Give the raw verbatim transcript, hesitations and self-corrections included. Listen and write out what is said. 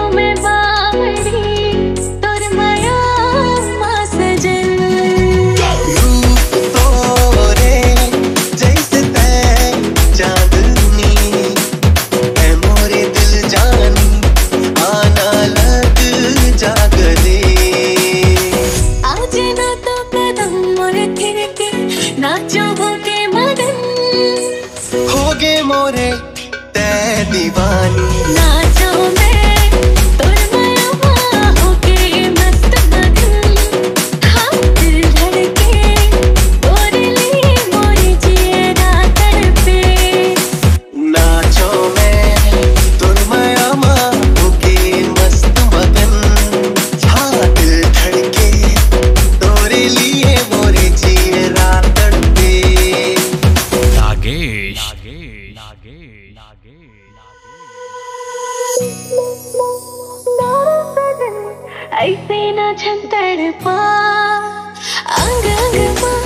में बावड़ी तोर माया मा सजन। रूप तोरे जैसे तै चांदनी है मोरे दिल जानी आना लग जागले। आज ना तो कदम मोरे थिर के नाचो होके मगन होगे मोरे तै दीवानी। नाचो मैं तोर माया मा होके मस्त मगन। हाँ दिल धड़के तोर लिए मोरे जिया तड़पे। नाचो मैं तुर माया मा होके मस्त मगन। हाँ दिल धड़के तोरे लिए मोरे जिया तड़पे। नागेश ऐसे ना छन तड़पा अंग अंग